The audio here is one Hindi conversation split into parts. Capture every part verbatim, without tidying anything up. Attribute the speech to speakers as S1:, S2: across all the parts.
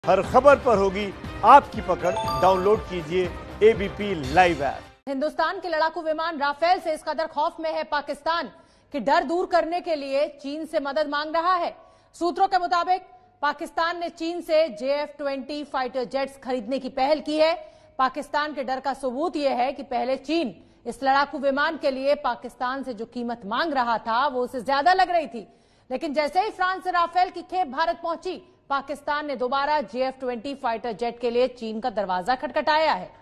S1: हर खबर पर होगी आपकी पकड़। डाउनलोड कीजिए एबीपी लाइव ऐप।
S2: हिंदुस्तान के लड़ाकू विमान राफेल से इस कदर खौफ में है पाकिस्तान कि डर दूर करने के लिए चीन से मदद मांग रहा है। सूत्रों के मुताबिक पाकिस्तान ने चीन से J F twenty fighter jets खरीदने की पहल की है। पाकिस्तान के डर का सबूत यह है कि पहले चीन इस लड़ाकू विमान के लिए पाकिस्तान से जो कीमत मांग रहा था वो उसे ज्यादा लग रही थी, लेकिन जैसे ही फ्रांस से राफेल की खेप भारत पहुंची, पाकिस्तान ने दोबारा J F twenty fighter jet के लिए चीन का दरवाजा खटखटाया है।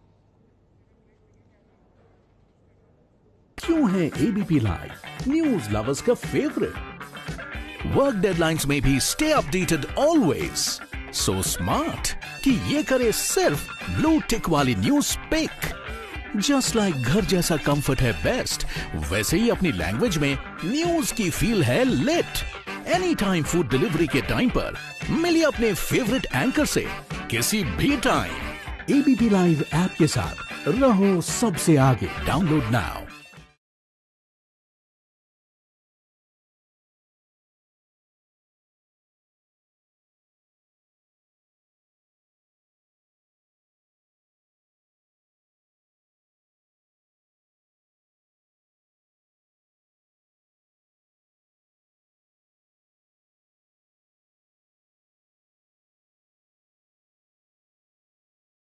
S3: क्यों है एबीपी लाइव न्यूज लवर्स का फेवरेट? वर्क डेडलाइंस में भी stay updated always. So smart कि ये करे सिर्फ ब्लू टिक वाली न्यूज पिक। जस्ट लाइक घर जैसा कंफर्ट है बेस्ट, वैसे ही अपनी लैंग्वेज में न्यूज की फील है lit. Any time food delivery के टाइम पर मिलिए अपने फेवरेट एंकर से किसी भी टाइम। एबीपी लाइव ऐप के साथ रहो सबसे आगे। Download now.